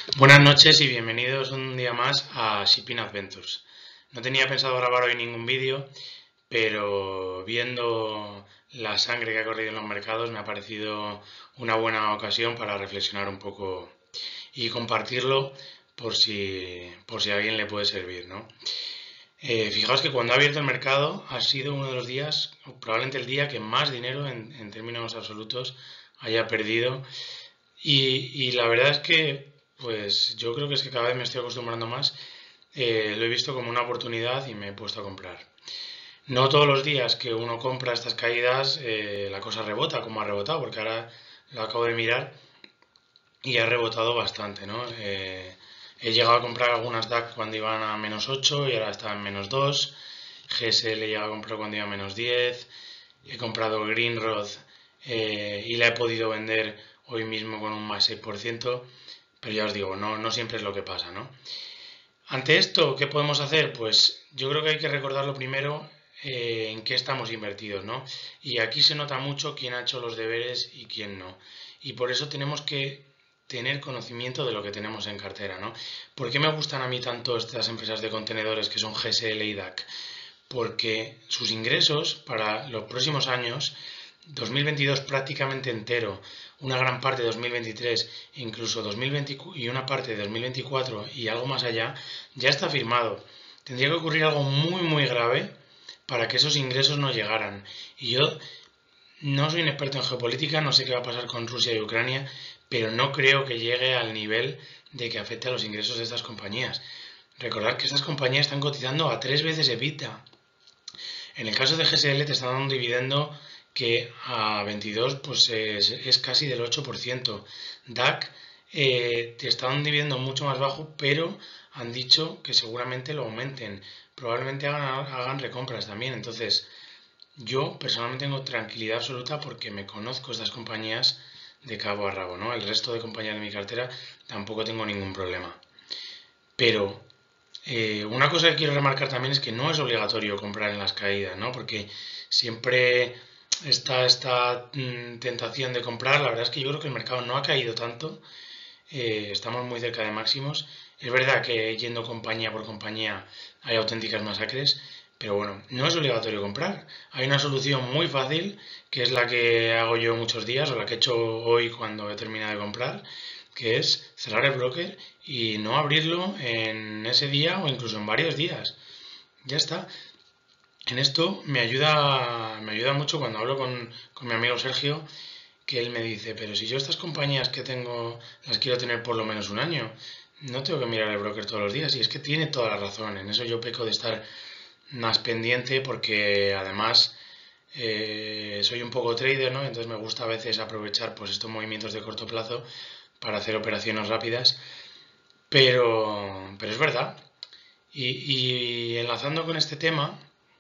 Buenas noches y bienvenidos un día más a Shipping Adventures. No tenía pensado grabar hoy ningún vídeo, pero viendo la sangre que ha corrido en los mercados me ha parecido una buena ocasión para reflexionar un poco y compartirlo por si a alguien le puede servir, ¿no? Fijaos que cuando ha abierto el mercado ha sido uno de los días, probablemente el día que más dinero en términos absolutos haya perdido y la verdad es que, pues yo creo que es que cada vez me estoy acostumbrando más. Lo he visto como una oportunidad y me he puesto a comprar. No todos los días que uno compra estas caídas la cosa rebota como ha rebotado, porque ahora lo acabo de mirar y ha rebotado bastante, ¿no? He llegado a comprar algunas DAC cuando iban a -8 y ahora están en -2. GSL he llegado a comprar cuando iba a -10. He comprado Greenrod y la he podido vender hoy mismo con un +6%. Pero ya os digo, no siempre es lo que pasa, ¿no? Ante esto, ¿qué podemos hacer? Pues yo creo que hay que recordar lo primero en qué estamos invertidos, ¿no? Y aquí se nota mucho quién ha hecho los deberes y quién no. Y por eso tenemos que tener conocimiento de lo que tenemos en cartera, ¿no? ¿Por qué me gustan a mí tanto estas empresas de contenedores que son GSL y DAC? Porque sus ingresos para los próximos años, 2022 prácticamente entero, una gran parte de 2023, incluso 2020 y una parte de 2024 y algo más allá, ya está firmado. Tendría que ocurrir algo muy grave para que esos ingresos no llegaran. Y yo no soy un experto en geopolítica, no sé qué va a pasar con Rusia y Ucrania, pero no creo que llegue al nivel de que afecte a los ingresos de estas compañías. Recordad que estas compañías están cotizando a 3 veces EBITDA. En el caso de GSL te están dando un dividendo que a 22 pues es casi del 8%. DAC te está dando un dividendo mucho más bajo, pero han dicho que seguramente lo aumenten. Probablemente hagan recompras también. Entonces, yo personalmente tengo tranquilidad absoluta porque me conozco estas compañías de cabo a rabo, ¿no? El resto de compañías de mi cartera tampoco tengo ningún problema. Pero una cosa que quiero remarcar también es que no es obligatorio comprar en las caídas, ¿no? Porque siempre está esta tentación de comprar. La verdad es que yo creo que el mercado no ha caído tanto. Estamos muy cerca de máximos. Es verdad que yendo compañía por compañía hay auténticas masacres, pero bueno, no es obligatorio comprar. Hay una solución muy fácil, que es la que hago yo muchos días, o la que he hecho hoy cuando he terminado de comprar, que es cerrar el broker y no abrirlo en ese día o incluso en varios días. Ya está. En esto me ayuda mucho cuando hablo con mi amigo Sergio, que él me dice, pero si yo estas compañías que tengo las quiero tener por lo menos un año, no tengo que mirar el broker todos los días. Y es que tiene toda la razón. En eso yo peco de estar más pendiente porque además soy un poco trader, ¿no? Entonces me gusta a veces aprovechar pues estos movimientos de corto plazo para hacer operaciones rápidas. Pero es verdad. Y enlazando con este tema,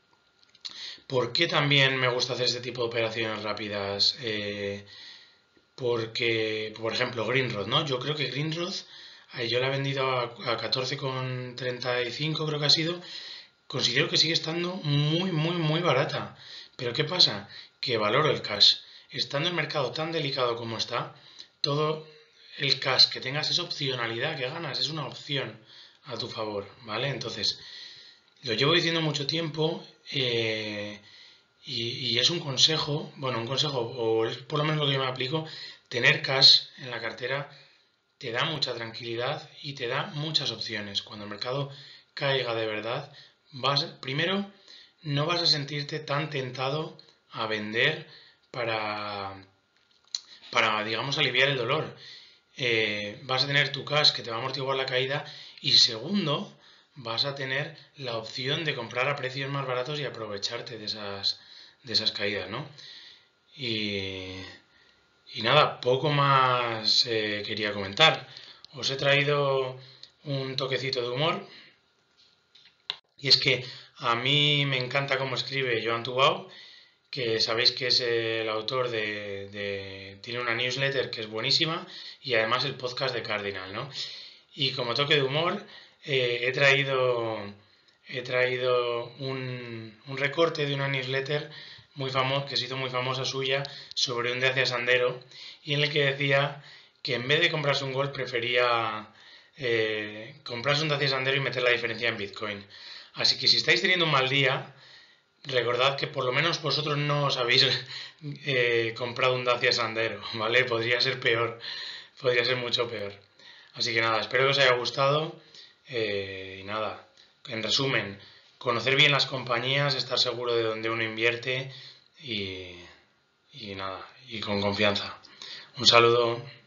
¿por qué también me gusta hacer este tipo de operaciones rápidas? Porque, por ejemplo, Greenrod, ¿no? Yo creo que Greenrod, yo la he vendido a 14,35, creo que ha sido. Considero que sigue estando muy barata. Pero ¿qué pasa? Que valoro el cash. Estando el mercado tan delicado como está, todo el cash que tengas es opcionalidad que ganas, es una opción a tu favor, ¿vale? Entonces, lo llevo diciendo mucho tiempo y es un consejo, bueno, un consejo, o es por lo menos lo que yo me aplico, tener cash en la cartera te da mucha tranquilidad y te da muchas opciones. Cuando el mercado caiga de verdad, primero, no vas a sentirte tan tentado a vender para, digamos, aliviar el dolor. Vas a tener tu cash que te va a amortiguar la caída y segundo, vas a tener la opción de comprar a precios más baratos y aprovecharte de esas caídas, ¿no? Y, y nada, poco más quería comentar. Os he traído un toquecito de humor y es que a mí me encanta cómo escribe Joan Tubau, que sabéis que es el autor tiene una newsletter que es buenísima y además el podcast de Cardinal, ¿no? Y como toque de humor he traído un recorte de una newsletter muy famosa, que se hizo muy famosa suya, sobre un de hacia Sandero, y en el que decía que en vez de comprarse un Golf comprarse un Dacia Sandero y meter la diferencia en Bitcoin. Así que si estáis teniendo un mal día, recordad que por lo menos vosotros no os habéis comprado un Dacia Sandero, ¿vale? Podría ser peor, podría ser mucho peor. Así que nada, espero que os haya gustado y nada, en resumen, conocer bien las compañías, estar seguro de dónde uno invierte y nada, y con confianza. Un saludo.